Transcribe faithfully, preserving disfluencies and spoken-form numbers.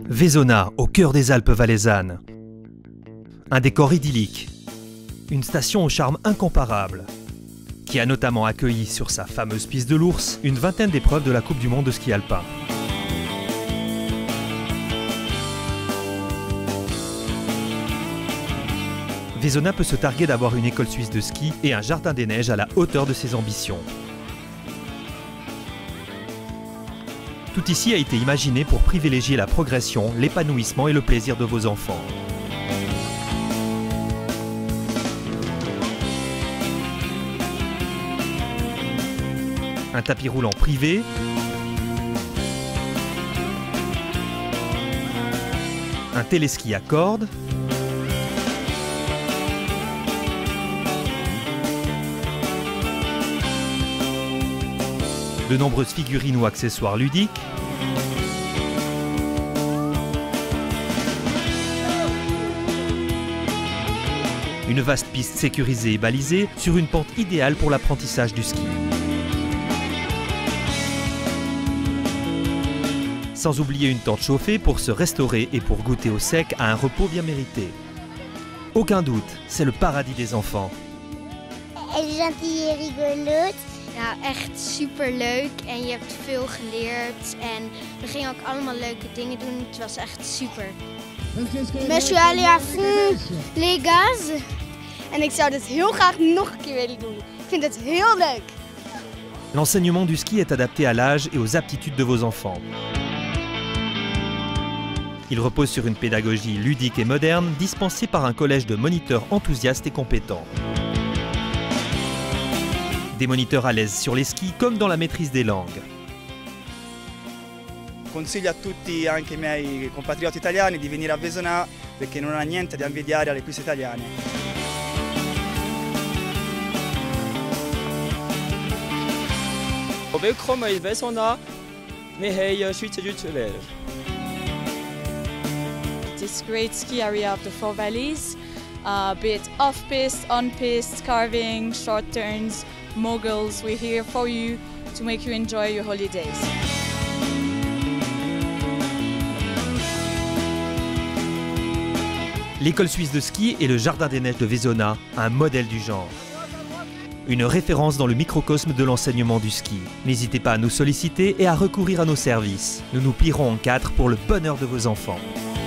Vesona, au cœur des Alpes valaisannes. Un décor idyllique, une station au charme incomparable, qui a notamment accueilli sur sa fameuse piste de l'Ours une vingtaine d'épreuves de la Coupe du Monde de ski alpin. Vesona peut se targuer d'avoir une école suisse de ski et un jardin des neiges à la hauteur de ses ambitions. Tout ici a été imaginé pour privilégier la progression, l'épanouissement et le plaisir de vos enfants. Un tapis roulant privé, un téléski à cordes, de nombreuses figurines ou accessoires ludiques, une vaste piste sécurisée et balisée sur une pente idéale pour l'apprentissage du ski. Sans oublier une tente chauffée pour se restaurer et pour goûter au sec à un repos bien mérité. Aucun doute, c'est le paradis des enfants. Elle est gentille et rigolote. Ja, echt superleuk en je hebt veel geleerd en we gingen ook allemaal leuke dingen doen. Het was echt super. Maar je suis allée à fond les gaz. En ik zou dit heel graag nog een keer willen doen. Ik vind het heel leuk. L'enseignement du ski est adapté à l'âge et aux aptitudes de vos enfants. Il repose sur une pédagogie ludique et moderne dispensée par un collège de moniteurs enthousiastes et compétents. Des moniteurs à l'aise sur les skis comme dans la maîtrise des langues. Consiglio a tutti, anche i miei compatrioti italiani, di venire a Vesona perché non ha niente da invidiare alle piste italiane. Willkommen in Vesona. Wir haben Schweizerdeutsch gelernt. This great ski area of the Four Valleys, uh, be it off-piste, on-piste, carving, short turns, moguls, we're here for you to make you enjoy your holidays. L'école suisse de ski et le jardin des neiges de Vesona, un modèle du genre. Une référence dans le microcosme de l'enseignement du ski. N'hésitez pas à nous solliciter et à recourir à nos services. Nous nous plierons en quatre pour le bonheur de vos enfants.